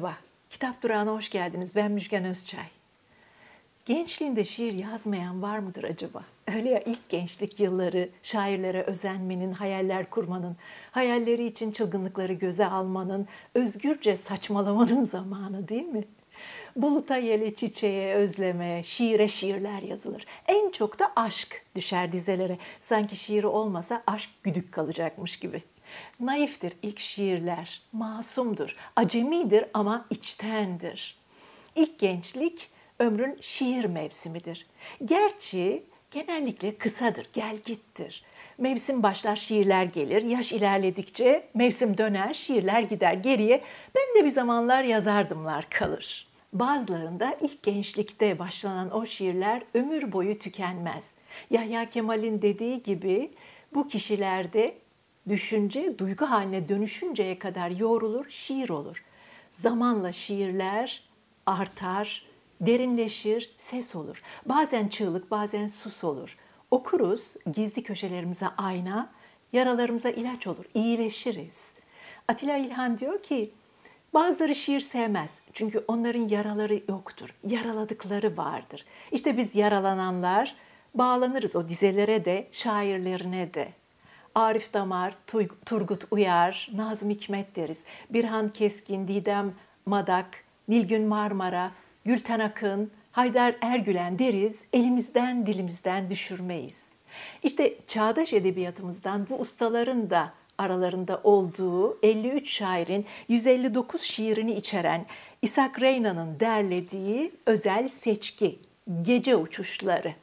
Merhaba, Kitap Durağı'na hoş geldiniz. Ben Müjgan Özçay. Gençliğinde şiir yazmayan var mıdır acaba? Öyle ya, ilk gençlik yılları şairlere özenmenin, hayaller kurmanın, hayalleri için çılgınlıkları göze almanın, özgürce saçmalamanın zamanı değil mi? Buluta yele çiçeğe özleme, şiire şiirler yazılır. En çok da aşk düşer dizelere. Sanki şiiri olmasa aşk güdük kalacakmış gibi. Naiftir ilk şiirler, masumdur, acemidir ama içtendir. İlk gençlik ömrün şiir mevsimidir. Gerçi genellikle kısadır, gel gittir. Mevsim başlar, şiirler gelir. Yaş ilerledikçe mevsim döner, şiirler gider geriye. Ben de bir zamanlar yazardımlar kalır. Bazılarında ilk gençlikte başlanan o şiirler ömür boyu tükenmez. Yahya Kemal'in dediği gibi bu kişilerde düşünce duygu haline dönüşünceye kadar yoğrulur, şiir olur. Zamanla şiirler artar, derinleşir, ses olur. Bazen çığlık, bazen sus olur. Okuruz, gizli köşelerimize ayna, yaralarımıza ilaç olur, iyileşiriz. Atilla İlhan diyor ki, bazıları şiir sevmez çünkü onların yaraları yoktur, yaraladıkları vardır. İşte biz yaralananlar bağlanırız o dizelere de, şairlerine de. Arif Damar, Turgut Uyar, Nazım Hikmet deriz. Birhan Keskin, Didem Madak, Nilgün Marmara, Gülten Akın, Haydar Ergülen deriz, elimizden dilimizden düşürmeyiz. İşte çağdaş edebiyatımızdan bu ustaların da aralarında olduğu 53 şairin 159 şiirini içeren İshak Reyna'nın derlediği özel seçki, Gece Uçuşları.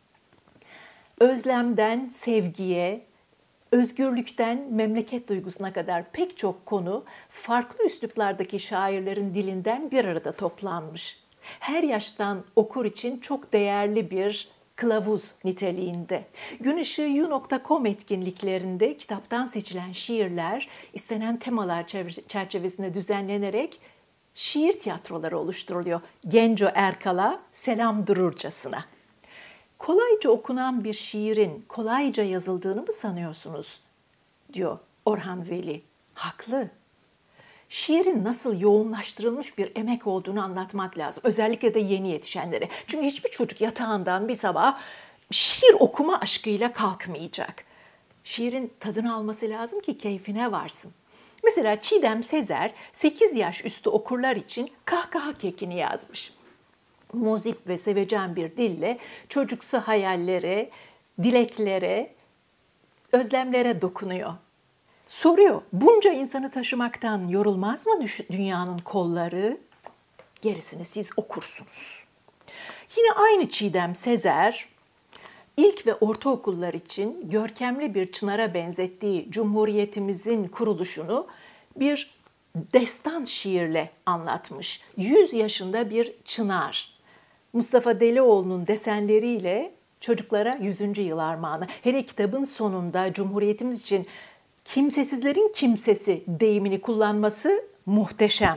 Özlemden sevgiye, özgürlükten memleket duygusuna kadar pek çok konu farklı üsluplardaki şairlerin dilinden bir arada toplanmış. Her yaştan okur için çok değerli bir kılavuz niteliğinde. Günışığı.com etkinliklerinde kitaptan seçilen şiirler istenen temalar çerçevesinde düzenlenerek şiir tiyatroları oluşturuluyor. Genco Erkal'a selam dururcasına. Kolayca okunan bir şiirin kolayca yazıldığını mı sanıyorsunuz? Diyor Orhan Veli. Haklı. Şiirin nasıl yoğunlaştırılmış bir emek olduğunu anlatmak lazım. Özellikle de yeni yetişenlere. Çünkü hiçbir çocuk yatağından bir sabah şiir okuma aşkıyla kalkmayacak. Şiirin tadını alması lazım ki keyfine varsın. Mesela Çiğdem Sezer 8 yaş üstü okurlar için kahkaha kekini yazmış. Muzip ve sevecen bir dille çocuksu hayallere, dileklere, özlemlere dokunuyor. Soruyor, bunca insanı taşımaktan yorulmaz mı dünyanın kolları? Gerisini siz okursunuz. Yine aynı Çiğdem Sezer, ilk ve ortaokullar için görkemli bir çınara benzettiği Cumhuriyetimizin kuruluşunu bir destan şiirle anlatmış. 100 yaşında bir çınar. Mustafa Delioğlu'nun desenleriyle çocuklara 100. yıl armağanı. Hele kitabın sonunda Cumhuriyetimiz için kimsesizlerin kimsesi deyimini kullanması muhteşem.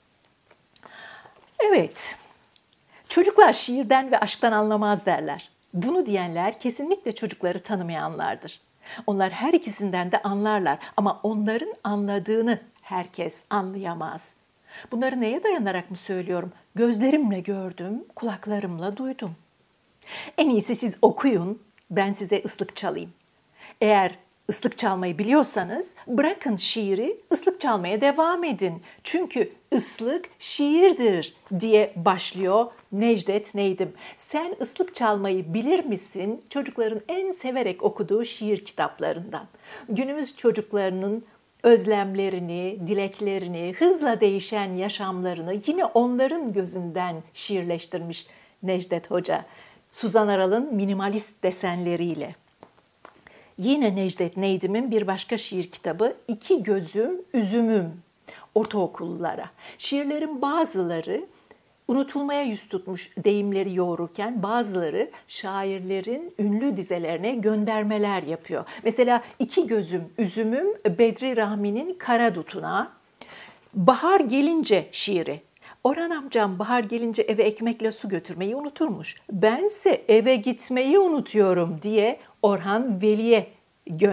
Evet, çocuklar şiirden ve aşktan anlamaz derler. Bunu diyenler kesinlikle çocukları tanımayanlardır. Onlar her ikisinden de anlarlar ama onların anladığını herkes anlayamaz. Bunları neye dayanarak mı söylüyorum? Gözlerimle gördüm, kulaklarımla duydum. En iyisi siz okuyun, ben size ıslık çalayım. Eğer ıslık çalmayı biliyorsanız bırakın şiiri, ıslık çalmaya devam edin. Çünkü ıslık şiirdir diye başlıyor Necdet Neydim. Sen ıslık çalmayı bilir misin? Çocukların en severek okuduğu şiir kitaplarından. Günümüz çocuklarının özlemlerini, dileklerini, hızla değişen yaşamlarını yine onların gözünden şiirleştirmiş Necdet Hoca. Suzan Aral'ın minimalist desenleriyle. Yine Necdet Neydim'in bir başka şiir kitabı İki Gözüm Üzümüm ortaokullulara. Şiirlerin bazıları unutulmaya yüz tutmuş deyimleri yoğururken bazıları şairlerin ünlü dizelerine göndermeler yapıyor. Mesela İki Gözüm Üzümüm Bedri Rahmi'nin Kara Dutuna, Bahar Gelince şiiri. Orhan amcam bahar gelince eve ekmekle su götürmeyi unuturmuş. Bense eve gitmeyi unutuyorum diye Orhan Veli'ye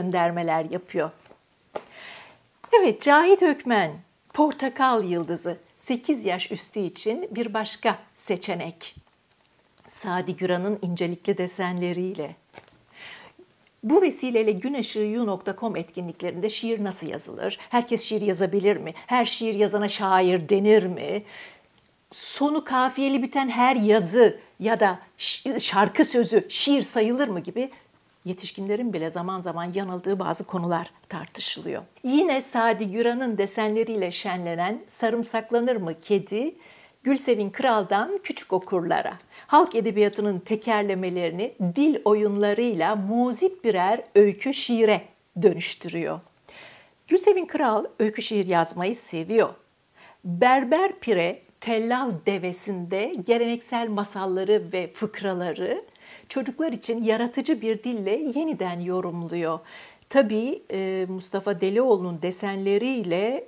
göndermeler yapıyor. Evet, Cahit Ökmen, Portakal Yıldızı. 8 yaş üstü için bir başka seçenek. Sadi Güran'ın incelikli desenleriyle. Bu vesileyle güneşığı.com etkinliklerinde şiir nasıl yazılır? Herkes şiir yazabilir mi? Her şiir yazana şair denir mi? Sonu kafiyeli biten her yazı ya da şarkı sözü şiir sayılır mı gibi yetişkinlerin bile zaman zaman yanıldığı bazı konular tartışılıyor. Yine Sadi Güran'ın desenleriyle şenlenen Sarımsaklanır mı Kedi, Gülsevin Kral'dan küçük okurlara, halk edebiyatının tekerlemelerini dil oyunlarıyla muzip birer öykü şiire dönüştürüyor. Gülsevin Kral öykü şiir yazmayı seviyor. Berber Pire Tellal Devesi'nde geleneksel masalları ve fıkraları çocuklar için yaratıcı bir dille yeniden yorumluyor. Tabii Mustafa Delioğlu'nun desenleriyle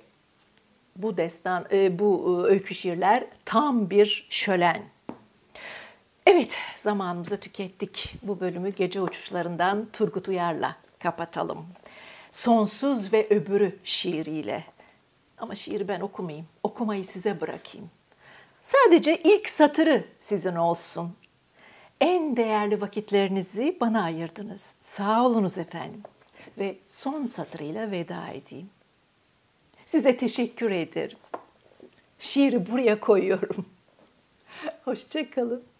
bu öykü şiirler tam bir şölen. Evet, zamanımızı tükettik. Bu bölümü Gece Uçuşlarından Turgut Uyar'la kapatalım. Sonsuz ve Öbürü şiiriyle. Ama şiiri ben okumayayım, okumayı size bırakayım. Sadece ilk satırı sizin olsun. En değerli vakitlerinizi bana ayırdınız. Sağ olunuz efendim. Ve son satırıyla veda edeyim. Size teşekkür ederim. Şiiri buraya koyuyorum. Hoşça kalın.